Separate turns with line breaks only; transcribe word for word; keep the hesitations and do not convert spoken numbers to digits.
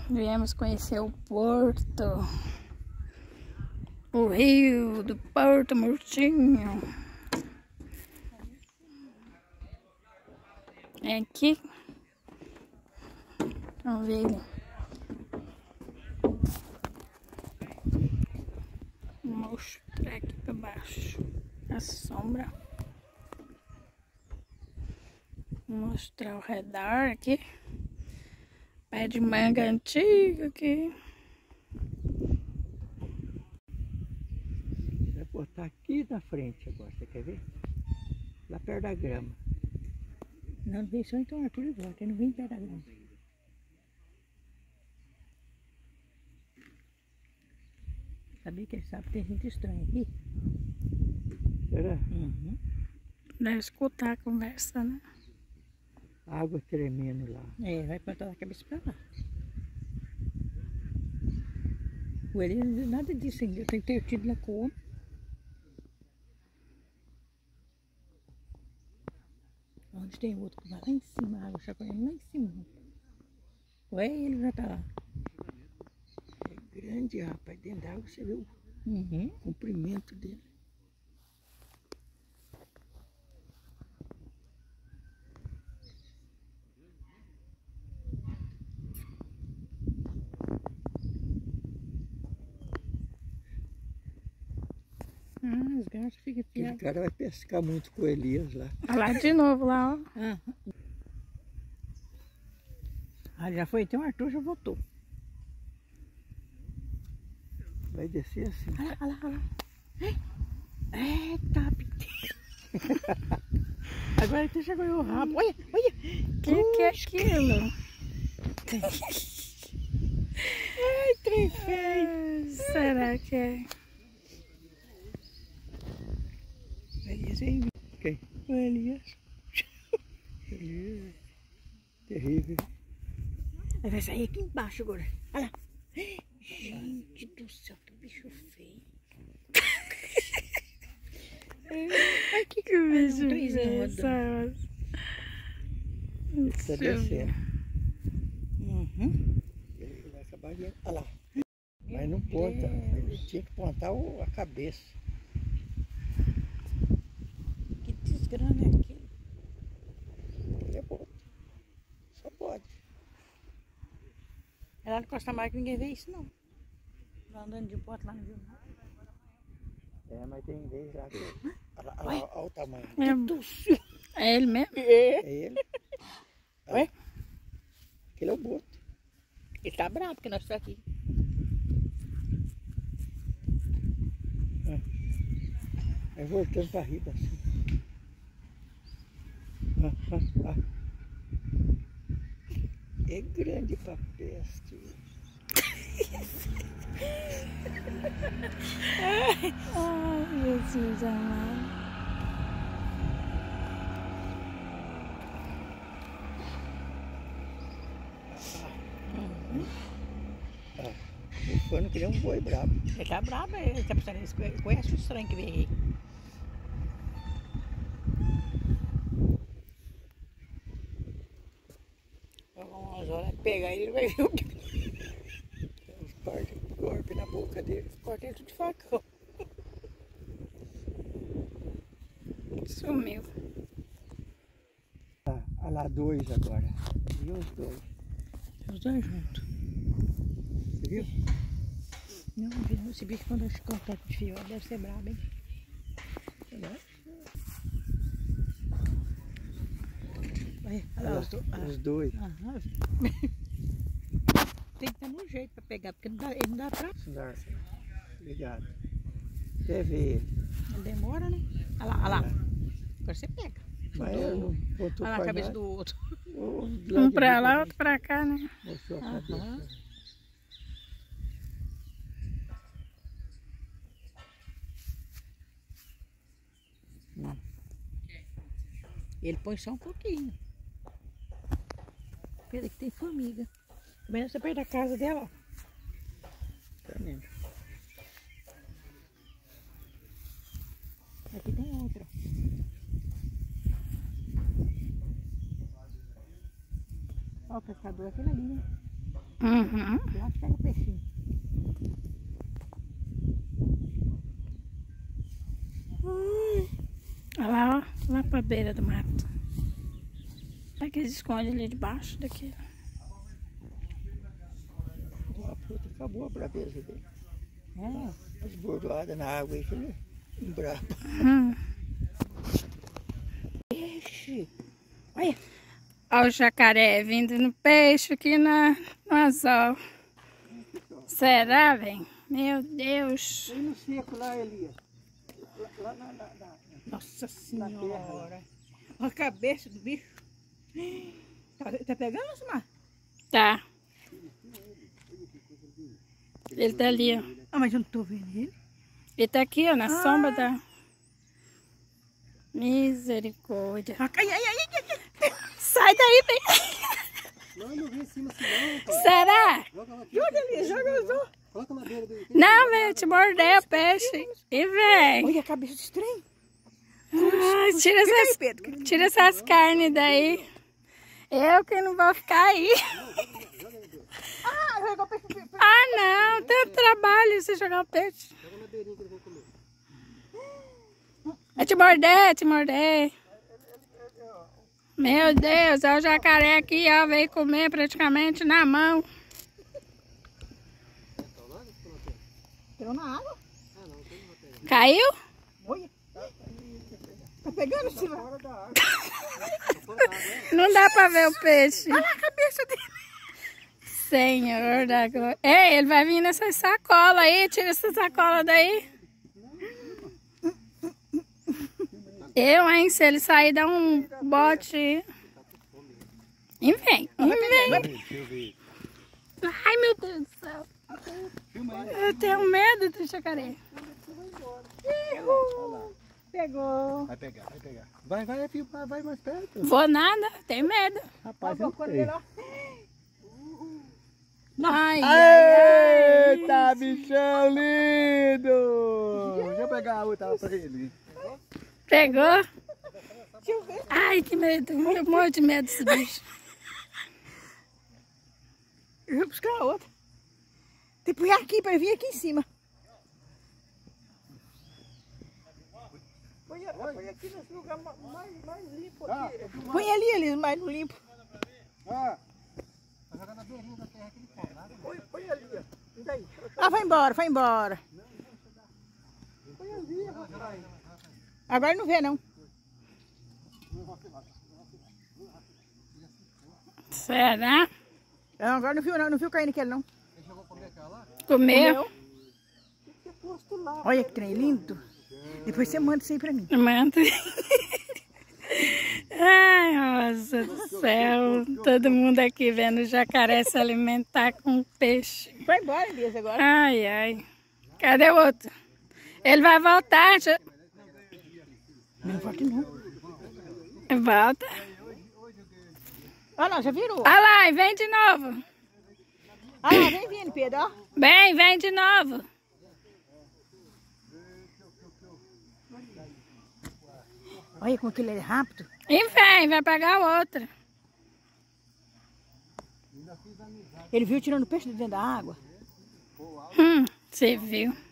Viemos conhecer o porto, o rio do Porto Murtinho. É aqui. Vamos ver ele. Vou mostrar aqui para baixo a sombra. Vou mostrar ao redor aqui. Pé de manga antigo aqui.
Vai botar aqui na frente agora, você quer ver? Lá perto da grama.
Não vem só então Arthur e volta, ele não vem perto da grama. Sabia que ele sabe que tem gente estranha aqui?
Será?
Uhum.
Deve escutar a conversa, né?
Água tremendo lá.
É, vai plantar a cabeça pra lá. O ele nada disso ainda, eu tenho que ter tido lá com o homem. Onde tem outro que vai lá em cima, a água chacoalhando lá em cima. Ué, ele já tá lá.
É grande, rapaz. Dentro da água você vê o
Uhum.
comprimento dele.
Ah, as garças ficam
Aquele
enfiadas.
cara vai pescar muito com o Elias lá.
Olha lá de novo, lá, ó.
Ah. Ah, já foi, então o Arthur já voltou.
Vai descer assim.
Olha lá, olha lá, olha lá. Eita, piteira. Agora ele chegou o rabo. Olha, olha.
Que que é aquilo?
Ai, trem feio.
Será que é?
O Elias aí.
Quem?
O Elias.
Elias. Terrível.
Ele vai sair aqui embaixo agora. Olha lá. Gente do céu, que bicho feio.
Ai, que que bicho
um trenzinho
é essa?
Ele está descendo.
Uhum.
Ele vai acabar de... Olha lá. Mas não ponta. Ele tinha que pontar o- a cabeça.
Que desgrana é aquilo?
Ele é bom. Só pode.
É lá no Costa Mar que ninguém vê isso, não. Lá andando de bote lá no Rio.
É, mas tem vez lá que... Olha lá, olha lá, olha o tamanho.
É, é ele mesmo?
É.
É ele.
Ué?
Aquele é o boto.
Ele tá bravo porque nós estamos aqui.
Vai voltando para riba assim. Ah, ah, ah. É grande para peste.
Ai, Jesus amado.
Ah, bufando que nem um boi brabo.
Ele tá bravo, ele tá pensando, ele conhece o estranho que vem aí. Umas horas pegar ele, ele vai ver o que.
Uns par de golpe na boca dele.
Corta ele tudo de facão.
Sumiu.
Ah, olha lá, dois agora. E os dois.
Os dois juntos.
Você viu?
Não, viu? Esse bicho quando eu cortar de fio, deve ser brabo, hein?
Não.
Olha, olha
Olha
lá
lá,
os, do... ah.
os dois.
Aham. Tem que estar no jeito pra pegar, porque não dá, ele não dá pra...
Dar. Obrigado. Até ver ele.
Não demora, né? Olha lá, olha lá. Agora você pega.
Mas
Do-
eu não botou
Olha lá a
pra
cabeça
nada.
do outro.
O
Um pra lá, outro pra cá, né?
Mostrou a
Aham.
cabeça. Hum.
Ele põe só um pouquinho. Pera que tem formiga. Também nessa perto da casa dela, ó.
Tá mesmo.
Aqui tem outra. Ó, o pescador é aquele ali, né?
Uhum.
Lá pega o peixinho.
Olha lá, ó. Lá pra beira do mato. Será que eles escondem ali debaixo daquilo?
A fruta acabou a braveza dele.
É.
As bordoadas na água aí, que ele embrapa.
Hum.
Peixe. Olha.
Olha o jacaré vindo no peixe aqui na, no anzol. Será, velho? Meu Deus.
E no seco lá, Elias? Lá, lá na, na, na,
Nossa Senhora. Olha a cabeça do bicho. Tá, tá pegando, Osmar?
Tá. Ele tá ali, ó.
Ah, mas eu não tô vendo ele.
Ele tá aqui, ó, na
Ah.
sombra da... Misericórdia.
Ai, ai, ai, ai, ai.
Sai daí, vem.
Não, não vem em cima assim não, cara.
Será?
Joga ela aqui.
Joga ali, joga os dois.
Coloca na beira do...
Não, velho, te morder o peixe. E vem.
Olha a cabeça de estranho.
Ai, tira essas,
Pedro.
tira essas carnes daí. Eu que não vou ficar aí.
Ah, jogou o peixe. peixe.
Ah, não. Tanto trabalho você jogar o peixe.
Joga na beirinha que eles vão comer.
É te morder, é te morder. Meu Deus, olha o jacaré aqui, ó. Veio comer praticamente na mão.
Entrou na água.
Caiu?
Olha. Tá pegando, Silva?
Não dá pra ver o peixe.
Olha a cabeça dele.
Senhor da glória. Ei, ele vai vir nessa sacola aí. Tira essa sacola daí. Eu, hein? Se ele sair, dá um bote. E vem. E vem.
Deixa eu ver.
Ai, meu Deus do céu. Eu tenho medo do jacaré.
Pegou.
Vai pegar, vai pegar. Vai, vai, filho, vai, vai mais perto.
Vou nada, tenho medo.
Rapaz,
Olha
eu
o corpo
sei.
dele, ó.
Ai, ai, ai.
Eita, bichão lindo! Deixa eu pegar a outra pra ele.
Pegou?
Deixa eu ver.
Ai, que medo. Eu morro de medo desse bicho.
Eu vou buscar a outra. Tem que pôr aqui pra vir aqui em cima. Põe, põe aqui nesse lugar mais, mais limpo.
Ah,
Aqui. Põe ali, ali, mais limpo.
ah, vai jogar na beirinha da terra que ele come. Nada.
Põe, põe ali, ó. E daí? Ah, vai embora, vai embora.
Põe ali, rapaz.
Agora não vê, não.
Será?
Não, agora não viu, não. Não viu caindo aquele, não.
Ele chegou a comer aquela lá?
Comeu?
Olha que trem lindo. Depois você manda isso aí pra mim.
Manda. Ai, nossa do céu. Todo mundo aqui vendo o jacaré se alimentar com peixe.
Vai embora, Elias, agora.
Ai, ai. Cadê o outro? Ele vai voltar. já-
Não volta, não.
Volta.
Olha lá, já virou.
Olha lá, e vem de novo.
Ah, lá, vem vindo, Pedro, ó.
Vem, vem de novo.
Olha como que ele é rápido.
E vem, vai pegar outra.
Ele viu tirando peixe de dentro da água.
Hum, você viu.